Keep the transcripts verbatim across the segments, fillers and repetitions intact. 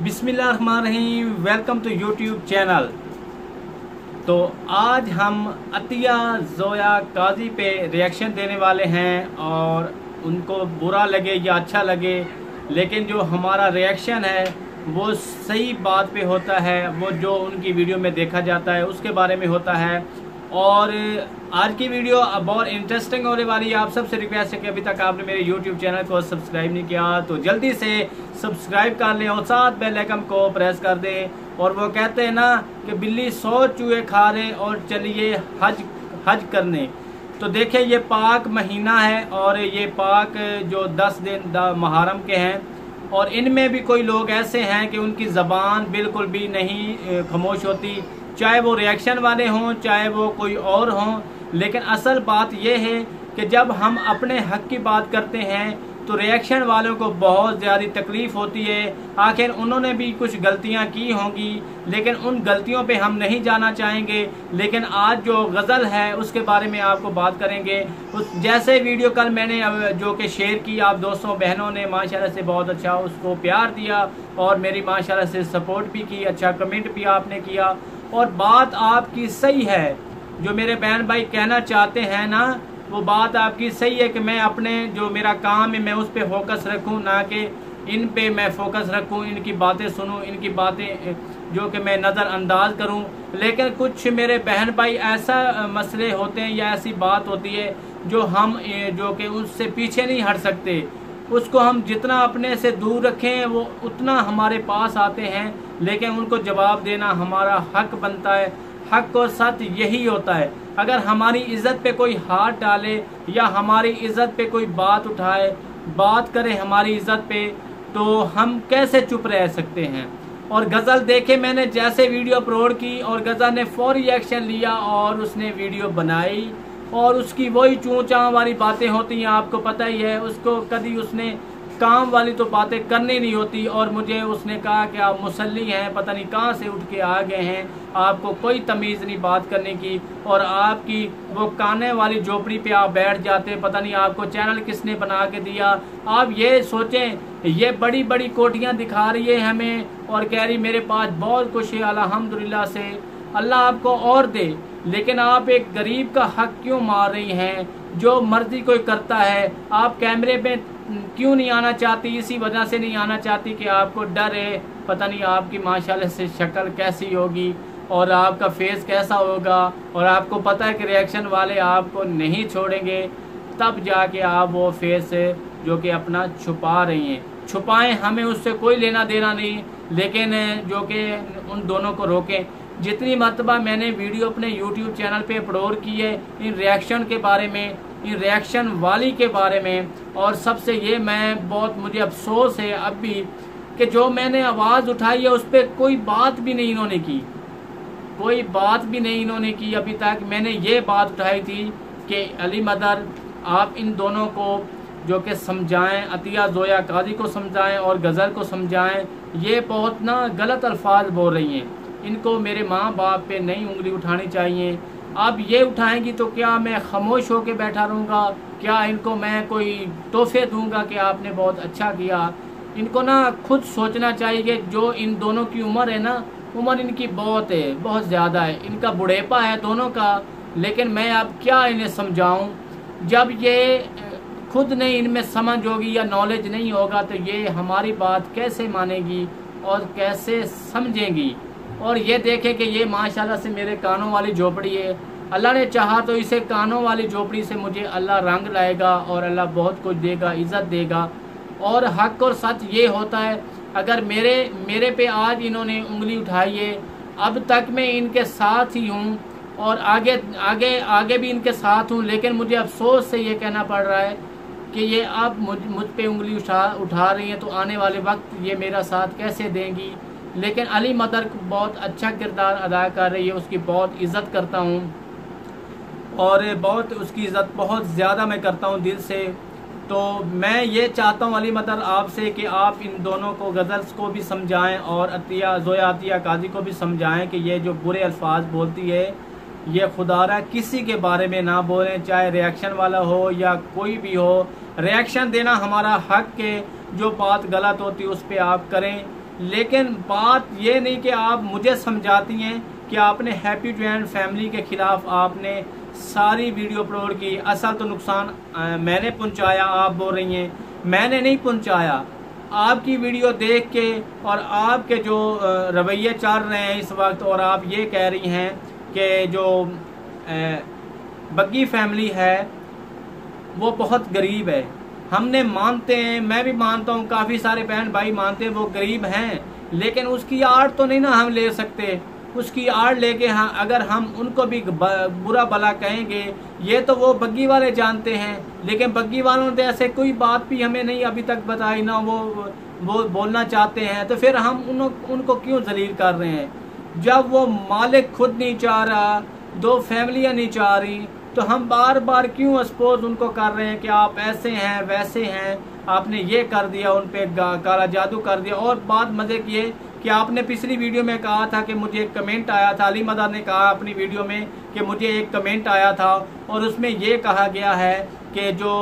बिस्मिल्लाहिर्रहमानिर्रहीम, welcome to YouTube channel. तो आज हम अतिया जोया काजी पे रिएक्शन देने वाले हैं और उनको बुरा लगे या अच्छा लगे, लेकिन जो हमारा रिएक्शन है वो सही बात पे होता है, वो जो उनकी वीडियो में देखा जाता है उसके बारे में होता है। और आज की वीडियो बहुत इंटरेस्टिंग होने वाली है। आप सबसे रिक्वेस्ट है कि अभी तक आपने मेरे यूट्यूब चैनल को सब्सक्राइब नहीं किया तो जल्दी से सब्सक्राइब कर लें और साथ बेल आइकन को प्रेस कर दें। और वो कहते हैं ना कि बिल्ली सौ चूहे खा रहे और चलिए हज हज करने। तो देखिए, ये पाक महीना है और ये पाक जो दस दिन मुहर्रम के हैं, और इनमें भी कोई लोग ऐसे हैं कि उनकी ज़बान बिल्कुल भी नहीं खामोश होती, चाहे वो रिएक्शन वाले हों चाहे वो कोई और हों। लेकिन असल बात यह है कि जब हम अपने हक की बात करते हैं तो रिएक्शन वालों को बहुत ज़्यादा तकलीफ़ होती है। आखिर उन्होंने भी कुछ गलतियां की होंगी, लेकिन उन गलतियों पे हम नहीं जाना चाहेंगे। लेकिन आज जो गज़ल है उसके बारे में आपको बात करेंगे। उस जैसे वीडियो कल मैंने जो कि शेयर की, आप दोस्तों बहनों ने माशाल्लाह से बहुत अच्छा उसको प्यार दिया और मेरी माशाल्लाह से सपोर्ट भी की, अच्छा कमेंट भी आपने किया। और बात आपकी सही है, जो मेरे बहन भाई कहना चाहते हैं ना, वो बात आपकी सही है कि मैं अपने जो मेरा काम है मैं उस पर फोकस रखूं, ना कि इन पे मैं फोकस रखूं, इनकी बातें सुनूं, इनकी बातें जो कि मैं नज़रअंदाज करूं। लेकिन कुछ मेरे बहन भाई ऐसा मसले होते हैं या ऐसी बात होती है जो हम जो कि उससे पीछे नहीं हट सकते। उसको हम जितना अपने से दूर रखें वो उतना हमारे पास आते हैं, लेकिन उनको जवाब देना हमारा हक बनता है। हक और सत्य यही होता है। अगर हमारी इज्जत पे कोई हाथ डाले या हमारी इज्जत पे कोई बात उठाए, बात करे हमारी इज्जत पे, तो हम कैसे चुप रह सकते हैं। और गज़ल देखे मैंने जैसे वीडियो अपलोड की और गज़ल ने फौरी एक्शन लिया और उसने वीडियो बनाई, और उसकी वही चूँ-चाँ वाली बातें होती हैं, आपको पता ही है। उसको कभी उसने काम वाली तो बातें करनी नहीं होती। और मुझे उसने कहा कि आप मुसल्ली हैं, पता नहीं कहाँ से उठ के आ गए हैं, आपको कोई तमीज़ नहीं बात करने की, और आपकी वो काने वाली झोपड़ी पे आप बैठ जाते, पता नहीं आपको चैनल किसने बना के दिया। आप ये सोचें, ये बड़ी बड़ी कोठियाँ दिखा रही है हमें और कह रही मेरे पास बहुत कुछ है, अल्हम्दुलिल्लाह से, अल्लाह आपको और दे। लेकिन आप एक गरीब का हक क्यों मार रही हैं? जो मर्जी कोई करता है, आप कैमरे पे क्यों नहीं आना चाहती? इसी वजह से नहीं आना चाहती कि आपको डर है, पता नहीं आपकी माशाल्लाह से शक्ल कैसी होगी और आपका फेस कैसा होगा, और आपको पता है कि रिएक्शन वाले आपको नहीं छोड़ेंगे, तब जाके आप वो फेस जो कि अपना छुपा रही हैं। छुपाएं, हमें उससे कोई लेना देना नहीं, लेकिन जो कि उन दोनों को रोकें। जितनी मरतबा मैंने वीडियो अपने यूट्यूब चैनल पे अपलोड की है इन रिएक्शन के बारे में, इन रिएक्शन वाली के बारे में, और सबसे ये मैं बहुत मुझे अफसोस है अब भी कि जो मैंने आवाज़ उठाई है उस पर कोई बात भी नहीं इन्होंने की, कोई बात भी नहीं इन्होंने की अभी तक। मैंने ये बात उठाई थी कि अली मदर, आप इन दोनों को जो कि समझाएं, अतिया जोया काजी को समझाएं और गज़ल को समझाएं। ये बहुत ना गलत अल्फाज बोल रही हैं, इनको मेरे माँ बाप पे नई उंगली उठानी चाहिए। अब ये उठाएंगी तो क्या मैं खामोश होकर बैठा रहूँगा? क्या इनको मैं कोई तोहफे दूंगा कि आपने बहुत अच्छा किया? इनको ना खुद सोचना चाहिए कि जो इन दोनों की उम्र है ना, उम्र इनकी बहुत है, बहुत ज़्यादा है, इनका बुढ़ेपा है दोनों का। लेकिन मैं अब क्या इन्हें समझाऊँ? जब ये खुद नहीं इनमें समझ होगी या नॉलेज नहीं होगा तो ये हमारी बात कैसे मानेगी और कैसे समझेंगी। और ये देखें कि ये माशाल्लाह से मेरे कानों वाली झोपड़ी है। अल्लाह ने चाहा तो इसे कानों वाली झोपड़ी से मुझे अल्लाह रंग लाएगा और अल्लाह बहुत कुछ देगा, इज़्ज़त देगा। और हक और सच ये होता है, अगर मेरे मेरे पे आज इन्होंने उंगली उठाई है, अब तक मैं इनके साथ ही हूँ और आगे आगे आगे भी इनके साथ हूँ। लेकिन मुझे अफसोस से ये कहना पड़ रहा है कि ये अब मुझ मुझ पे उंगली उठा उठा रही हैं, तो आने वाले वक्त ये मेरा साथ कैसे देंगी। लेकिन अली मदर बहुत अच्छा किरदार अदा कर रही है, उसकी बहुत इज़्ज़त करता हूँ और बहुत उसकी इज़्ज़त बहुत ज़्यादा मैं करता हूँ दिल से। तो मैं ये चाहता हूँ अली मदर आपसे कि आप इन दोनों को, गज़ल्स को भी समझाएं और अतिया जोया अतिया काजी को भी समझाएं कि ये जो बुरे अल्फाज बोलती है ये खुदारा किसी के बारे में ना बोलें, चाहे रिएक्शन वाला हो या कोई भी हो। रिएक्शन देना हमारा हक है, जो बात गलत होती है उस पर आप करें, लेकिन बात ये नहीं कि आप मुझे समझाती हैं कि आपने हैप्पी जॉइंट फैमिली के खिलाफ आपने सारी वीडियो अपलोड की। असल तो नुकसान आ, मैंने पहुंचाया, आप बोल रही हैं मैंने नहीं पहुंचाया। आपकी वीडियो देख के और आपके जो रवैये चल रहे हैं इस वक्त, और आप ये कह रही हैं कि जो आ, बग्गी फैमिली है वो बहुत गरीब है। हमने मानते हैं, मैं भी मानता हूँ, काफ़ी सारे बहन भाई मानते हैं वो गरीब हैं, लेकिन उसकी आड़ तो नहीं ना हम ले सकते। उसकी आड़ लेके हाँ अगर हम उनको भी बुरा भला कहेंगे, ये तो वो बग्गी वाले जानते हैं, लेकिन बग्गी वालों ने ऐसे कोई बात भी हमें नहीं अभी तक बताई, ना वो वो बोलना चाहते हैं, तो फिर हम उन, उनको क्यों जलील कर रहे हैं। जब वो मालिक खुद नहीं चाह रहा, दो फैमिलियाँ नहीं चाह रही, तो हम बार बार क्यों एक्सपोज उनको कर रहे हैं कि आप ऐसे हैं वैसे हैं, आपने ये कर दिया, उन पे काला जादू कर दिया। और बात मज़े की है कि आपने पिछली वीडियो में कहा था कि मुझे एक कमेंट आया था, अली मदर ने कहा अपनी वीडियो में कि मुझे एक कमेंट आया था और उसमें ये कहा गया है कि जो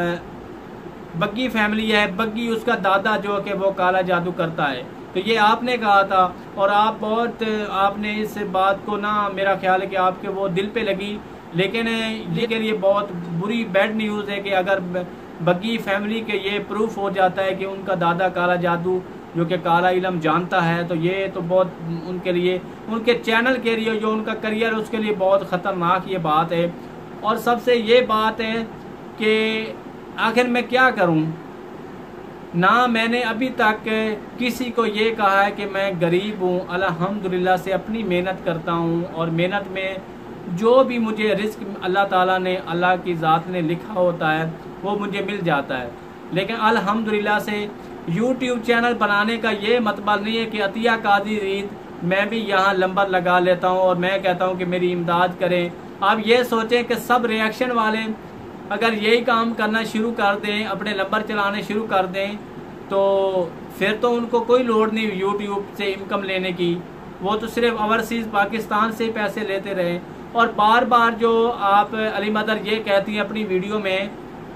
बग्गी फैमिली है, बग्गी उसका दादा जो कि वो काला जादू करता है, तो ये आपने कहा था। और आप बहुत आपने इस बात को ना, मेरा ख्याल है कि आपके वो दिल पे लगी, लेकिन लेकिन ये बहुत बुरी बैड न्यूज़ है कि अगर बग्गी फैमिली के ये प्रूफ हो जाता है कि उनका दादा काला जादू जो कि काला इलम जानता है, तो ये तो बहुत उनके लिए, उनके चैनल के लिए, जो उनका करियर है उसके लिए बहुत ख़तरनाक ये बात है। और सबसे ये बात है कि आखिर मैं क्या करूं, ना मैंने अभी तक किसी को ये कहा है कि मैं गरीब हूं, अल्हम्दुलिल्लाह से अपनी मेहनत करता हूं, और मेहनत में जो भी मुझे रिस्क अल्लाह ताला ने, अल्लाह की ज़ात ने लिखा होता है वो मुझे मिल जाता है। लेकिन अल्हम्दुलिल्लाह से यूट्यूब चैनल बनाने का ये मतलब नहीं है कि अतिया काजी रीद मैं भी यहाँ नंबर लगा लेता हूँ और मैं कहता हूँ कि मेरी इमदाद करें। आप ये सोचें कि सब रिएक्शन वाले अगर यही काम करना शुरू कर दें, अपने नंबर चलाने शुरू कर दें, तो फिर तो उनको कोई लोड नहीं यूट्यूब से इनकम लेने की, वो तो सिर्फ ओवरसीज़ पाकिस्तान से पैसे लेते रहे। और बार बार जो आप अली मदर ये कहती हैं अपनी वीडियो में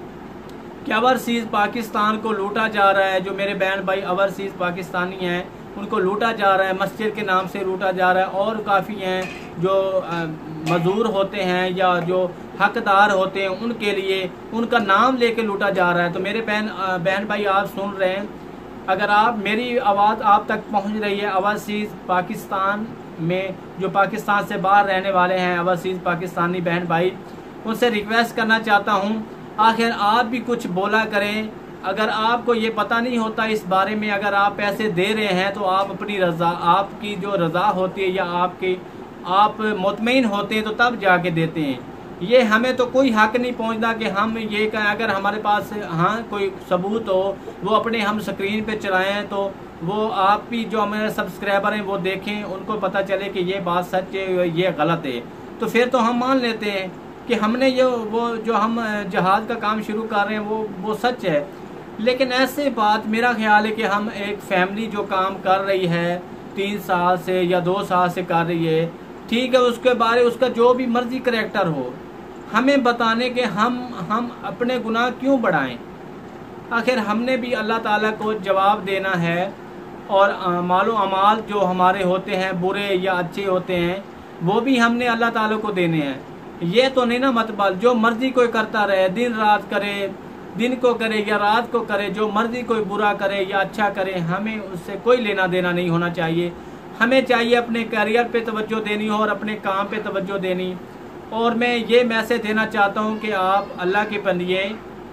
कि ओवरसीज़ पाकिस्तान को लूटा जा रहा है, जो मेरे बहन भाई ओवरसीज़ पाकिस्तानी हैं उनको लूटा जा रहा है, मस्जिद के नाम से लूटा जा रहा है, और काफ़ी हैं जो मजदूर होते हैं या जो हकदार होते हैं उनके लिए उनका नाम लेके लूटा जा रहा है। तो मेरे बहन बहन भाई आप सुन रहे हैं, अगर आप मेरी आवाज़ आप तक पहुंच रही है, ओवरसीज़ पाकिस्तान में जो पाकिस्तान से बाहर रहने वाले हैं ओवरसीज़ पाकिस्तानी बहन भाई, उनसे रिक्वेस्ट करना चाहता हूँ आखिर आप भी कुछ बोला करें। अगर आपको ये पता नहीं होता इस बारे में, अगर आप पैसे दे रहे हैं तो आप अपनी रज़ा, आपकी जो रज़ा होती है या आपके आप मुतमईन होते हैं तो तब जाके देते हैं। ये हमें तो कोई हक नहीं पहुंचता कि हम ये कहें। अगर हमारे पास हाँ कोई सबूत हो वो अपने हम स्क्रीन पे चलाएं, तो वो आप भी जो हमारे सब्सक्राइबर हैं वो देखें, उनको पता चले कि ये बात सच है ये गलत है, तो फिर तो हम मान लेते हैं कि हमने ये वो जो हम जहाज़ का काम शुरू कर रहे हैं वो वो सच है। लेकिन ऐसे बात मेरा ख्याल है कि हम एक फैमिली जो काम कर रही है तीन साल से या दो साल से कर रही है, ठीक है, उसके बारे उसका जो भी मर्जी करैक्टर हो, हमें बताने के हम हम अपने गुनाह क्यों बढ़ाएं। आखिर हमने भी अल्लाह ताला को जवाब देना है, और मालो अमाल जो हमारे होते हैं बुरे या अच्छे होते हैं वो भी हमने अल्लाह ताला को देने हैं। ये तो नहीं ना मतलब जो मर्जी कोई करता रहे, दिन रात करे, दिन को करे या रात को करे, जो मर्जी कोई बुरा करे या अच्छा करे, हमें उससे कोई लेना देना नहीं होना चाहिए। हमें चाहिए अपने करियर पे तवज्जो देनी हो और अपने काम पे तवज्जो देनी। और मैं ये मैसेज देना चाहता हूँ कि आप अल्लाह के बंदिए,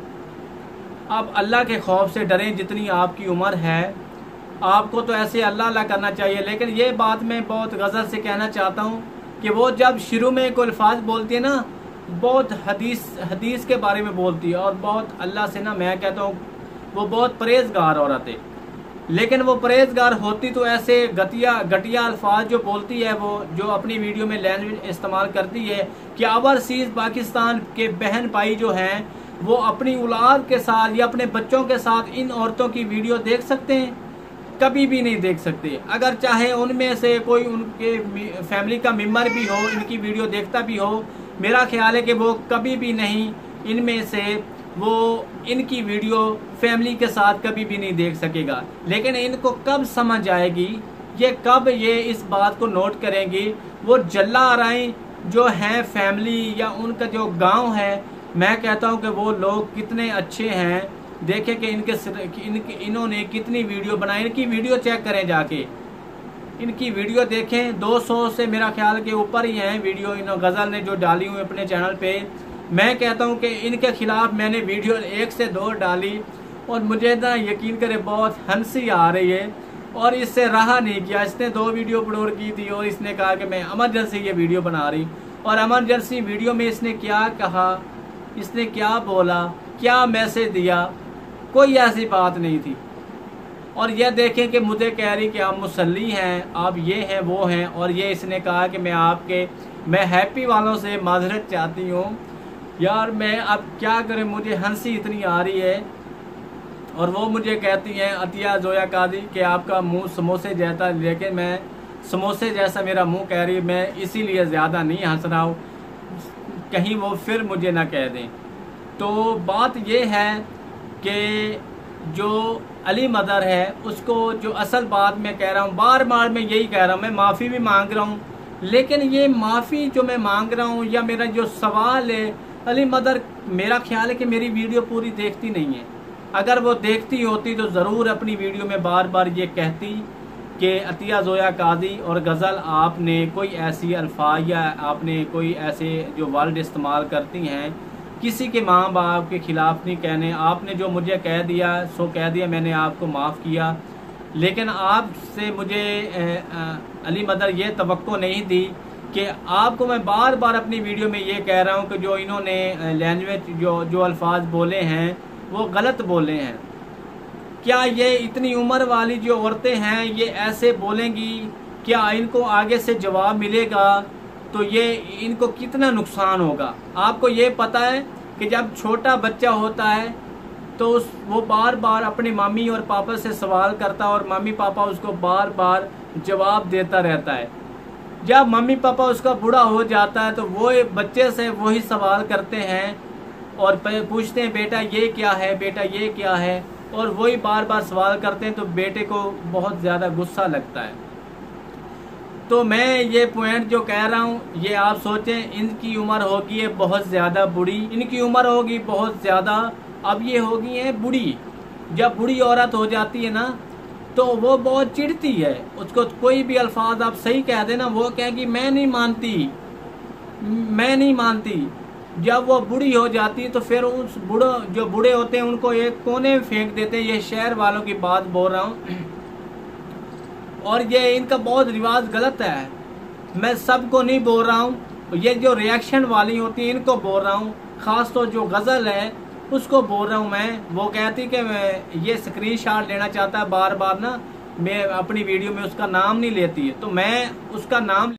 आप अल्लाह के खौफ से डरें। जितनी आपकी उम्र है आपको तो ऐसे अल्लाह अल्लाह करना चाहिए। लेकिन ये बात मैं बहुत गज़ल से कहना चाहता हूँ कि वो जब शुरू में कोई अल्फाज बोलती है ना, बहुत हदीस हदीस के बारे में बोलती है और बहुत अल्लाह से ना, मैं कहता हूँ वो बहुत परहेजगार औरत है। लेकिन वो परहेजगार होती तो ऐसे गतिया घटिया अल्फाज जो बोलती है, वो जो अपनी वीडियो में लैंग्वेज इस्तेमाल करती है कि ओवरसीज़ पाकिस्तान के बहन भाई जो हैं वो अपनी औलाद के साथ या अपने बच्चों के साथ इन औरतों की वीडियो देख सकते हैं? कभी भी नहीं देख सकते। अगर चाहे उनमें से कोई उनके फैमिली का मेम्बर भी हो, इनकी वीडियो देखता भी हो, मेरा ख्याल है कि वो कभी भी नहीं इनमें से वो इनकी वीडियो फैमिली के साथ कभी भी नहीं देख सकेगा। लेकिन इनको कब समझ आएगी, ये कब ये इस बात को नोट करेंगी, वो जल्ला आराई जो हैं फैमिली या उनका जो गांव है, मैं कहता हूं कि वो लोग कितने अच्छे हैं। देखें कि इनके इनके इन्होंने कितनी वीडियो बनाई, इनकी वीडियो चेक करें जाके, इनकी वीडियो देखें, दो सौ से मेरा ख्याल के ऊपर ही हैं वीडियो इन गज़ल ने जो डाली हुई अपने चैनल पे। मैं कहता हूं कि इनके खिलाफ मैंने वीडियो एक से दो डाली और मुझे ना यकीन करें बहुत हंसी आ रही है, और इससे रहा नहीं किया। इसने दो वीडियो अपलोड की थी और इसने कहा कि मैं एमरजेंसी ये वीडियो बना रही, और एमरजेंसी वीडियो में इसने क्या कहा, इसने क्या बोला, क्या मैसेज दिया, कोई ऐसी बात नहीं थी। और यह देखें कि मुझे कह रही कि आप मुसल्ली हैं, आप ये हैं वो हैं, और ये इसने कहा कि मैं आपके मैं हैप्पी वालों से माजरत चाहती हूँ। यार मैं अब क्या करें, मुझे हंसी इतनी आ रही है। और वो मुझे कहती हैं अतिया जोया काजी कि आपका मुंह समोसे जैसा, लेकिन मैं समोसे जैसा मेरा मुंह कह रही, मैं इसीलिए ज़्यादा नहीं हंस रहा हूँ, कहीं वो फिर मुझे ना कह दें। तो बात ये है कि जो अली मदर है उसको, जो असल बात मैं कह रहा हूँ, बार बार मैं यही कह रहा हूँ, मैं माफ़ी भी मांग रहा हूँ, लेकिन ये माफ़ी जो मैं मांग रहा हूँ या मेरा जो सवाल है, अली मदर मेरा ख्याल है कि मेरी वीडियो पूरी देखती नहीं है। अगर वो देखती होती तो ज़रूर अपनी वीडियो में बार बार ये कहती कि अतिया जोया काजी और गज़ल आपने कोई ऐसी अल्फाज या आपने कोई ऐसे जो वर्ड इस्तेमाल करती हैं, किसी के माँ बाप के ख़िलाफ़ नहीं कहने। आपने जो मुझे कह दिया सो कह दिया, मैंने आपको माफ़ किया, लेकिन आपसे मुझे आ, आ, अली मदर ये तवक्को नहीं थी कि आपको मैं बार बार अपनी वीडियो में ये कह रहा हूँ कि जो इन्होंने लैंग्वेज जो जो अल्फाज बोले हैं वो गलत बोले हैं। क्या ये इतनी उम्र वाली जो औरतें हैं ये ऐसे बोलेंगी? क्या इनको आगे से जवाब मिलेगा तो ये इनको कितना नुकसान होगा? आपको ये पता है कि जब छोटा बच्चा होता है तो उस वो बार बार अपनी मम्मी और पापा से सवाल करता है और मम्मी पापा उसको बार बार जवाब देता रहता है। जब मम्मी पापा उसका बूढ़ा हो जाता है तो वो बच्चे से वही सवाल करते हैं और पूछते हैं बेटा ये क्या है, बेटा ये क्या है, और वही बार बार सवाल करते हैं, तो बेटे को बहुत ज़्यादा गुस्सा लगता है। तो मैं ये पॉइंट जो कह रहा हूँ ये आप सोचें, इनकी उम्र होगी है बहुत ज़्यादा बूढ़ी, इनकी उम्र होगी बहुत ज़्यादा, अब ये होगी है बूढ़ी। जब बूढ़ी औरत हो जाती है ना तो वो बहुत चिढ़ती है, उसको कोई भी अल्फाज आप सही कह देना वो कहेगी मैं नहीं मानती, मैं नहीं मानती। जब वो बूढ़ी हो जाती है तो फिर उस बूढ़ो जो बूढ़े होते हैं उनको एक कोने में फेंक देते हैं। ये शहर वालों की बात बोल रहा हूँ, और ये इनका बहुत रिवाज गलत है। मैं सबको नहीं बोल रहा हूँ, ये जो रिएक्शन वाली होती है इनको बोल रहा हूँ, ख़ास तो जो गज़ल है उसको बोल रहा हूँ मैं। वो कहती कि मैं ये स्क्रीनशॉट लेना चाहता है बार बार ना, मैं अपनी वीडियो में उसका नाम नहीं लेती है, तो मैं उसका नाम